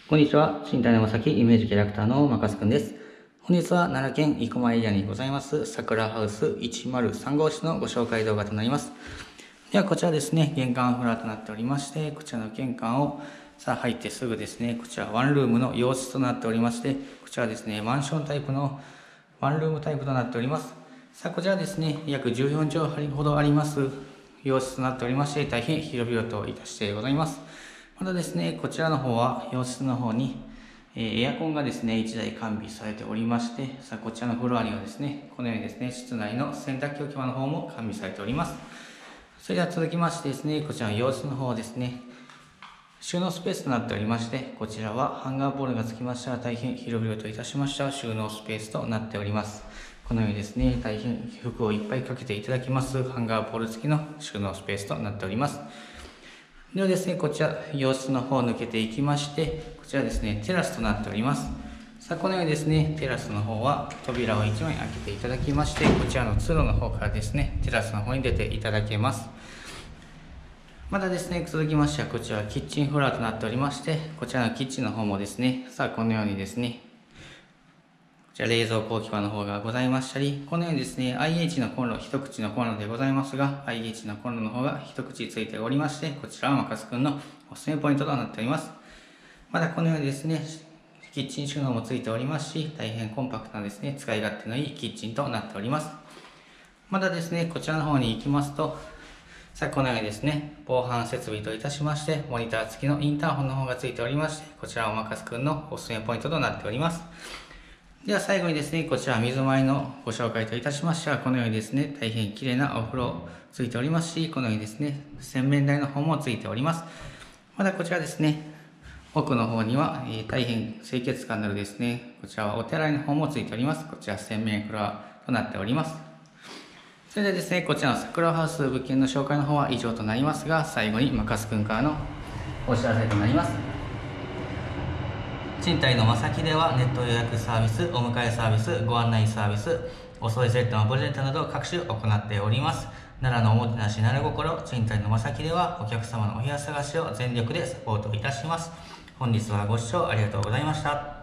こんにちは。身体のまさきイメージキャラクターのまかすくんです。本日は奈良県生駒エリアにございます桜ハウス103号室のご紹介動画となります。ではこちらですね、玄関フロアとなっておりまして、こちらの玄関を入ってすぐですね、こちらワンルームの洋室となっておりまして、こちらですね、マンションタイプのワンルームタイプとなっております。こちらですね、約14畳ほどあります洋室となっておりまして、大変広々といたしてございます。またですね、こちらの方は洋室の方にエアコンがですね、1台完備されておりまして、こちらのフロアにはですね、このようにですね、室内の洗濯機置き場の方も完備されております。それでは続きましてですね、こちらの洋室の方ですね、収納スペースとなっておりまして、こちらはハンガーボールがつきましたら大変広々といたしました収納スペースとなっております。このようにですね、大変服をいっぱいかけていただきますハンガーボール付きの収納スペースとなっております。ではですね、こちら洋室の方を抜けていきまして、こちらですね、テラスとなっております。このようにですね、テラスの方は扉を1枚開けていただきまして、こちらの通路の方からですね、テラスの方に出ていただけます。またですね、続きましてはこちらキッチンフロアとなっておりまして、こちらのキッチンの方もですね、このようにですね、こちら冷蔵庫置き場の方がございましたり、このようにですね、IH のコンロ、一口のコンロでございますが、IH のコンロの方が一口ついておりまして、こちらはまかすくんのおすすめポイントとなっております。またこのようにですね、キッチン収納もついておりますし、大変コンパクトなですね、使い勝手のいいキッチンとなっております。またですね、こちらの方に行きますと、このようにですね、防犯設備といたしまして、モニター付きのインターホンの方がついておりまして、こちらはまかすくんのおすすめポイントとなっております。では最後にですね、こちら水回りのご紹介といたしましては、このようにですね、大変綺麗なお風呂ついておりますし、このようにですね、洗面台の方もついております。またこちらですね、奥の方には、大変清潔感のあるですね、こちらはお手洗いの方もついております。こちら洗面フロアとなっております。それでですね、こちらの桜ハウス物件の紹介の方は以上となりますが、最後にまかすくんからのお知らせとなります。賃貸のまさきではネット予約サービス、お迎えサービス、ご案内サービス、お掃除セットのプレゼントなど各種行っております。奈良のおもてなし奈良心、賃貸のまさきではお客様のお部屋探しを全力でサポートいたします。本日はご視聴ありがとうございました。